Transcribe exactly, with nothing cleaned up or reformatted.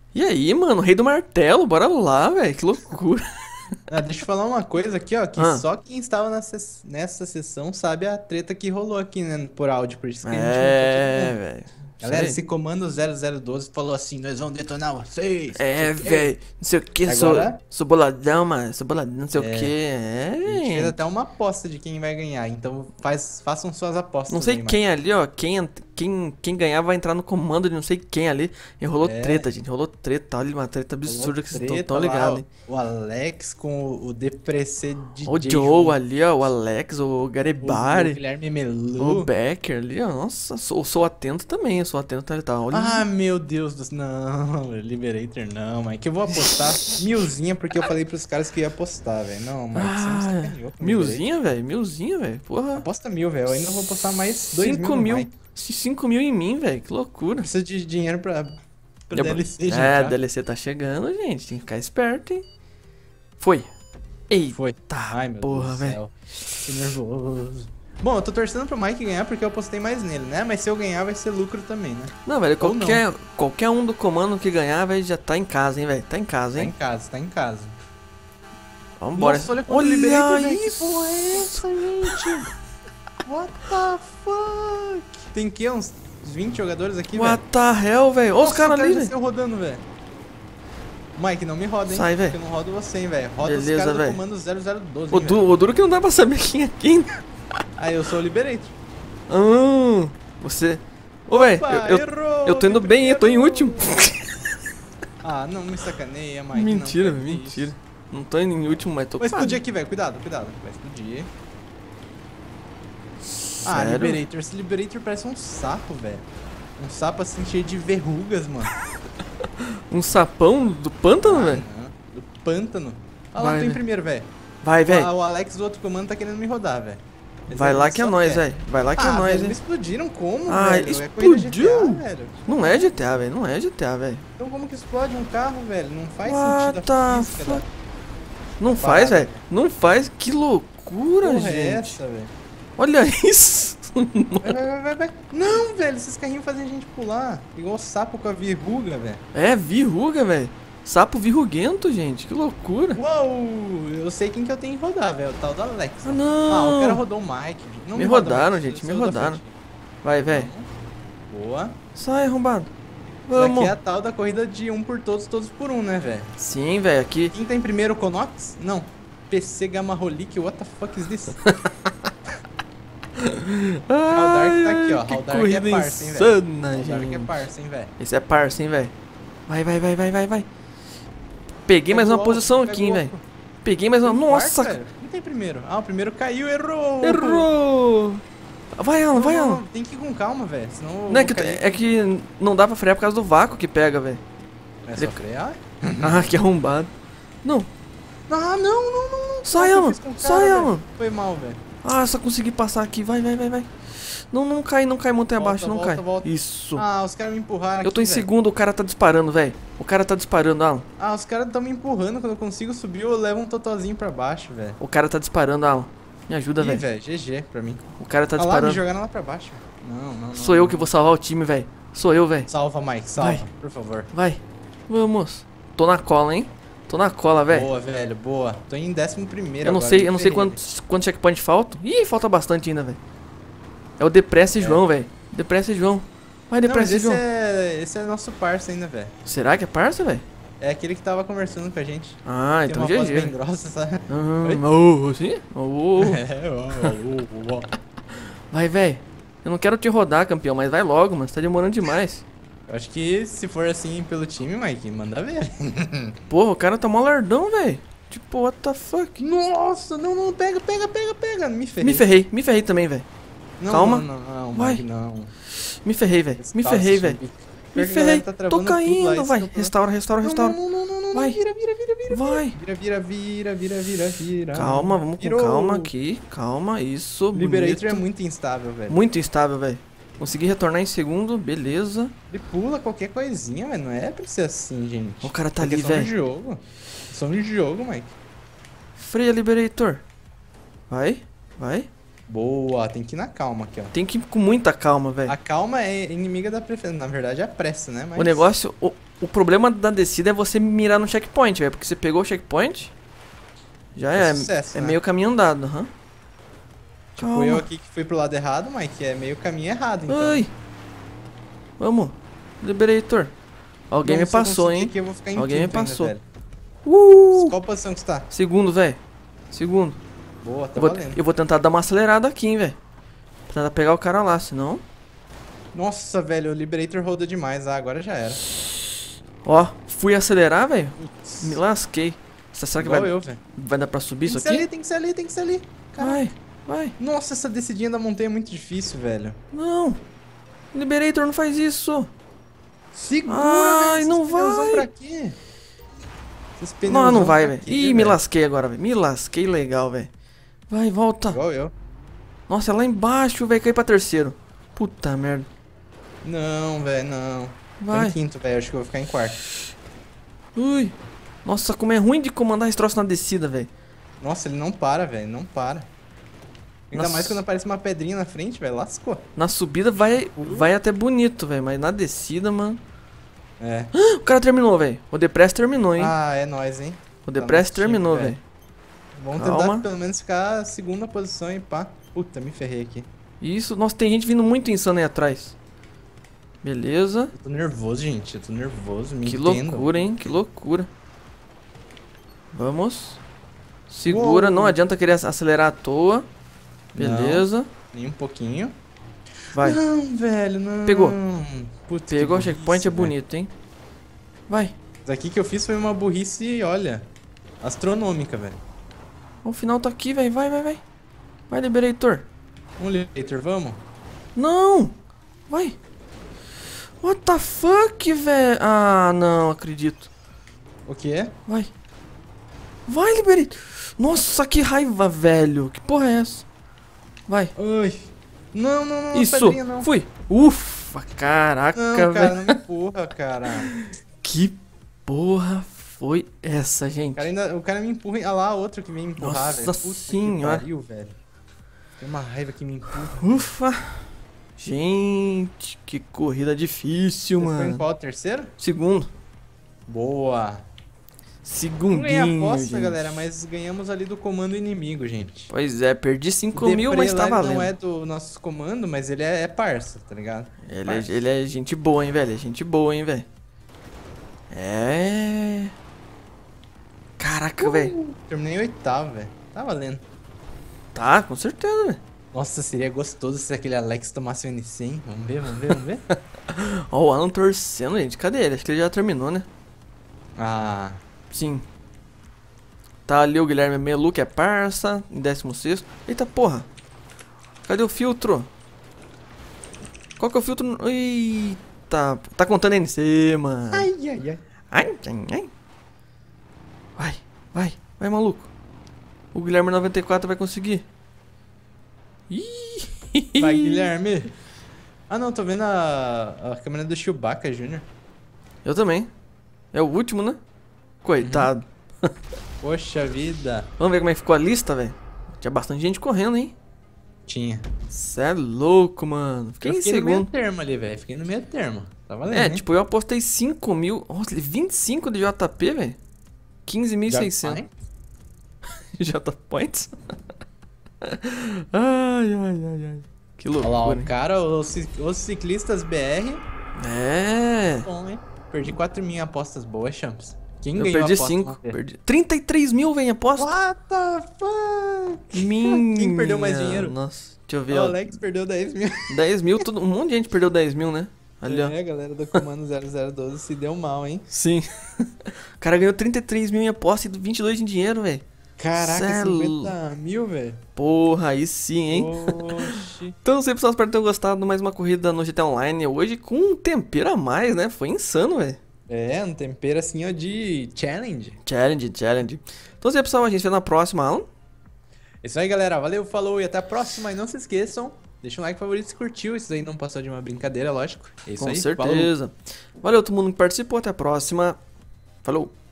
E aí, mano, rei do martelo, bora lá, velho. Que loucura. Ah, deixa eu falar uma coisa aqui, ó, que Ah, só quem estava nessa, nessa sessão sabe a treta que rolou aqui, né, por áudio, por isso que a gente mutou todo é, mundo. velho. Isso Galera, aí. esse comando zero zero doze falou assim, nós vamos detonar vocês, não sei É, o quê. velho. Não sei o que, sou, Agora, sou boladão, mano. Sou boladão, não sei o que. é, É, a gente fez até gente. uma aposta de quem vai ganhar, então faz, façam suas Não apostas sei aí, Mike. quem ali, ó. Quem, quem, quem ganhar vai entrar no comando de não sei quem ali. E rolou É, treta, gente. Rolou treta. Olha uma treta rolou absurda que vocês estão treta tão lá, ligados, ó, hein. o Alex com o, o Depressê O D J Joe junto, ali, ó. O Alex, o o, o Garibari. Guilherme O Melu. Becker ali, ó. Nossa, sou, sou atento também. Eu sou atento, tá? Tá, olha. Ah, meu Deus do céu. Não, Liberator não, Mike. Eu vou apostar milzinha porque eu falei pros caras que ia apostar, velho. Não, Mike, você me Ah, sacaneou com o Liberator. milzinha, velho. Milzinha, velho. Porra. Aposta mil, velho. Eu ainda vou apostar mais dois mil Cinco no mil. Mike. Cinco mil em mim, velho. Que loucura. Precisa de dinheiro pra, pra Eu- D L C já. É, a já. D L C tá chegando, gente. Tem que ficar esperto, hein. Foi. Eita, Foi. Ai, meu porra, Deus do velho. céu. Que nervoso. Bom, eu tô torcendo pro Mike ganhar porque eu apostei mais nele, né? Mas se eu ganhar vai ser lucro também, né? Não, velho, Ou não. qualquer, qualquer um do comando que ganhar, velho, já tá em casa, hein, velho. Tá em casa, Tá em hein. casa, tá em casa. Vambora. Nossa, olha quanto Liberator, velho. Que isso. porra é essa, gente? What the fuck? Tem que uns vinte jogadores aqui, velho? What the hell, velho. Olha os Nossa, caras o cara ali, já velho. saiu rodando, velho. Mike, não me roda, hein? Sai, velho. Porque eu não rodo você, hein, velho. Roda Beleza, os caras do velho. comando zero zero doze, O, hein, du, velho. o duro que não dá pra saber quem é quem. Ah, eu sou o Liberator. Ah, você... Ô, velho, Opa, eu, eu, errou, eu tô indo fui bem, eu tô em primeiro. último. Ah, não me sacaneia, Mike. Mentira, não, velho, que mentira. isso. Não tô indo em último, mas tô Vai explodir quase. aqui, velho. Cuidado, cuidado. Vai explodir. Ah, Sério? Liberator. Esse Liberator parece um sapo, velho. Um sapo assim cheio de verrugas, mano. Um sapão do pântano, Ah, velho? não. Do pântano. Ah lá, Vai, tô em né? primeiro, velho. Vai, Ah, velho. o Alex do outro comando tá querendo me rodar, velho. Esse Vai aí lá que é só nóis, quer. velho. Vai lá que é Ah, nóis, velho, me hein. explodiram como, Ah, velho? ele É corrida explodiu? G T A, velho. Não é G T A, velho. Não é G T A, velho. Então como que explode um carro, velho? Não faz What sentido the a física da fuck? Não parada, faz, velho. velho. Não faz. Que loucura, porra gente. é essa, velho? Olha isso. Vai, vai, vai, vai, vai. Não, velho, esses carrinhos fazem a gente pular. Igual o sapo com a verruga, velho. É, verruga, velho. Sapo verruguento, gente. Que loucura. Uou! Eu sei quem que eu tenho que rodar, velho. O tal do Alex. Ah, Ah, o não. cara rodou o Mike. Não Me roda, rodaram, Mike, gente. Me saiu da rodaram. frente. Vai, velho. Boa. Sai, arrombado. Isso aqui Vamos. é a tal da corrida de um por todos, todos por um, né, velho? Sim, velho. Aqui. Quem tá em primeiro, Conox? Não. P C Gamma Holic, what the fuck is this? Haldar tá aqui, ó. Que Haldar corrida é parça, hein, velho? insana, Haldar que é gente. parça, hein, velho? Esse é parça, hein, velho. Vai, vai, vai, vai, vai, vai. Peguei mais uma Pegou, posição aqui, hein, pegou. velho. Peguei mais uma. Tem Nossa, quarto, velho? Quem tem primeiro? Ah, o primeiro caiu, errou! errou. Vai, Alan, Não, vai, não, Alan. não, tem que ir com calma, velho. Senão eu Não, é vou que, cair. é que não dá pra frear por causa do vácuo que pega, velho. É só frear? Ah, que arrombado. Não, Ah, não, não, não, não. sai, Nossa, eu Alan. fiz com o cara, Sai, velho. Alan. Foi mal, velho. Ah, só consegui passar aqui. Vai, vai, vai, vai. Não, não cai, não cai montanha Volta, abaixo, não volta, cai. volta. Isso. Ah, os caras me empurraram Eu tô em aqui, velho. segundo, o cara tá disparando, velho. O cara tá disparando, Alan. Ah, os caras estão me empurrando. Quando eu consigo subir, eu levo um totozinho pra baixo, velho. O cara tá disparando, Alan. Me ajuda, Ih, velho. velho, G G pra mim. O cara tá Ah lá, me disparando. jogaram lá pra baixo. Não, não, não. Sou eu não. que vou salvar o time, velho. Sou eu, velho. Salva, Mike, salva, Vai. por favor. Vai. Vamos. Tô na cola, hein? Tô na cola, velho. Boa, velho, boa. Tô em décimo primeiro Eu não agora, sei, me eu não sei ferrei, quantos, quantos checkpoints faltam. Ih, falta bastante ainda, velho. É o Depressa e É. João, velho. Depressa e João. Vai, velho. Não, mas Depressa e esse João. é, esse é nosso parça ainda, velho. Será que é parça, velho? É aquele que tava conversando com a gente. Ah, Tem então uma voz bem G G. grossa, sabe? Oi? Ah, oh, sim? Oh. É, ó, ó, ó, ó. Vai, velho. Eu não quero te rodar, campeão, mas vai logo, mano. Você tá demorando demais. Eu acho que se for assim pelo time, Mike, manda ver. Porra, o cara tá mó lardão, velho. Tipo, what the fuck? Nossa, não, não, pega, pega, pega, pega. Me ferrei. Me ferrei, me ferrei também, velho. Não, calma. Não, não, não, Vai. Mike, não. Me ferrei, velho. Me Calça, ferrei, velho. Chico. Me Pior que a galera ferrei. tá Tô travando tudo lá, caindo, esse vai. que é o problema. Restaura, restaura, restaura. Não, não, não, não, não, Vai. vira, vira, vira, vira. Vai. Vira, vira, vira, vira, vira, vira. Calma, vamos com Virou. calma aqui. Calma, isso. O Liberator bonito. é muito instável, velho. Muito instável, velho. Consegui retornar em segundo, beleza. Ele pula qualquer coisinha, velho. Não é pra ser assim, gente. O cara tá Porque ali, são de velho. jogo. São de jogo, Mike. Freia, Liberator. Vai, vai. Boa, tem que ir na calma aqui, ó. Tem que ir com muita calma, velho. A calma é inimiga da preferência. Na verdade, é a pressa, né? Mas... O negócio. O, O problema da descida é você mirar no checkpoint, velho. Porque você pegou o checkpoint, já é. Sucesso, é né? meio caminho andado, aham. Tipo, Calma. eu aqui que fui pro lado errado, Mike, é meio caminho errado, então. Ai. Vamos. Liberator. Alguém Não, me se eu passou, conseguir hein? aqui, eu vou ficar em Alguém me quinto ainda, passou. velho. Uh! Qual posição que você tá? Segundo, velho. Segundo. Boa, tá Eu vou, valendo. eu vou tentar dar uma acelerada aqui, hein, velho. Pra tentar pegar o cara lá, senão... Nossa, velho, o Liberator roda demais. Ah, agora já era. Ó, fui acelerar, velho. Putz. Me lasquei. Será que Igual vai, eu, velho. vai dar pra subir Tem isso que ser ali, aqui? tem que ser ali, tem que ser ali. Caralho. Vai, vai. Nossa, essa descidinha da montanha é muito difícil, velho. Não. Liberator não faz isso. Segura, Ai, velho. não esses pneuzão vai. pra quê? Esses Não, pneuzão não vai, pra velho. quê, Ih, me velho? lasquei agora, velho. Me lasquei legal, velho. Vai, volta. Igual eu. Nossa, é lá embaixo, velho. Caí pra terceiro. Puta merda. Não, velho, não. Tô Vai. em quinto, velho. Acho que eu vou ficar em quarto. Ui. Nossa, como é ruim de comandar esse troço na descida, velho. Nossa, ele não para, velho. Não para. Ainda Nossa. mais quando aparece uma pedrinha na frente, velho. Lascou. Na subida vai, vai até bonito, velho. Mas na descida, mano... É. O cara terminou, velho. O Depress terminou, hein. Ah, é nóis, hein? o Depress no time, terminou, velho. velho. Vamos Calma. tentar pelo menos ficar segunda posição e pá. Puta, me ferrei aqui. Isso, nossa, tem gente vindo muito insano aí atrás. Beleza. Eu tô nervoso, gente. Eu tô nervoso. Me Que entendo. loucura, hein? Que loucura. Vamos. Segura, Uou. não adianta querer ac- acelerar à toa. Beleza. Nem um pouquinho. Vai. Não, velho, não. Pegou. Putz, Pegou o que checkpoint, é burrice, velho. bonito, hein? Vai. Isso aqui que eu fiz foi uma burrice, olha, astronômica, velho. O final tá aqui, velho. Vai, vai, vai. Vai, Liberator. Um Liberator, vamos? Não. Vai. What the fuck, velho? Ah, não acredito. O que é? Vai. Vai, Liberator. Nossa, que raiva, velho. Que porra é essa? Vai. Ai. Não, não, não, Isso. pedrinha, não. Fui. Ufa, caraca, Não, cara, velho. não me empurra, cara. Que porra foi essa, O gente? cara, ainda, o cara me empurra. Olha lá, outro que vem me empurrar, Nossa velho. Puta senhora. que pariu, velho. Tem uma raiva que me empurra. Ufa. Gente, que corrida difícil, Você ficou em mano. qual? Terceiro? Segundo. Boa. Não Segundinho, ganhei a aposta, gente. galera, mas ganhamos ali do comando inimigo, gente. Pois é, perdi cinco O mil, Depre mas tá lá, ele valendo. não é do nosso comando, mas ele é, é parça, tá ligado? Ele, é, Parça. ele é gente boa, hein, velho? É gente boa, hein, velho? É... Caraca, velho. Terminei em oitavo, velho. Tá valendo. Tá, com certeza, velho. Nossa, seria gostoso se aquele Alex tomasse o N C, hein? Vamos ver, vamos ver, vamos ver. Ó, o Alan torcendo, gente. Cadê ele? Acho que ele já terminou, né? Ah, Sim. Tá ali o Guilherme Melu, que é parça, em décimo sexto. Eita porra. Cadê o filtro? Qual que é o filtro? Eita. Tá contando N C, mano. ai, ai, ai. Ai, ai, ai. Vai, vai, vai, maluco. O Guilherme noventa e quatro vai conseguir. Ih. Vai, Guilherme. Ah, não, tô vendo a, a câmera do Chewbacca Júnior Eu também. É o último, né? Coitado. Poxa vida. Vamos ver como é que ficou a lista, velho. Tinha bastante gente correndo, hein? Tinha. Cê é louco, mano. Fiquei Eu em fiquei no meio segundo. termo ali, velho. Fiquei no meio termo. Tá valendo, É, hein? tipo, eu apostei cinco mil. Nossa, vinte e cinco de J P, velho. quinze mil e seiscentos. J Points? Ai, ai, ai, ai. Que Olha lá, loucura, o hein? cara, os, ci- os ciclistas B R. É. Bom, hein? Perdi quatro mil em apostas boas, champs. Quem Eu ganhou a perdi aposta? cinco. Vamos ver. Perdi. trinta e três mil, velho, aposta. What the fuck? Minha... Quem perdeu mais dinheiro? Nossa, deixa eu ver, O ó. Alex perdeu dez mil. dez mil, todo... um monte de gente perdeu dez mil, né? Ali, ó. É, galera do comando zero zero doze se deu mal, hein? Sim. O cara ganhou trinta e três mil em aposta e vinte e dois em dinheiro, velho. Caraca, Cê é cinquenta mil, velho. Porra, aí sim, hein? Oxi. Então, sei, pessoal, espero que tenham gostado de mais uma corrida no G T A Online hoje com um tempero a mais, né? Foi insano, velho. É, um tempero assim, ó, de challenge. Challenge, challenge. Então, sei, pessoal, a gente vê na próxima, Alan. É isso aí, galera. Valeu, falou e até a próxima. E não se esqueçam, deixa um like favorito se curtiu. Isso aí não passou de uma brincadeira, lógico. É isso Com aí. Falou. certeza. Valeu todo mundo que participou, até a próxima. Falou.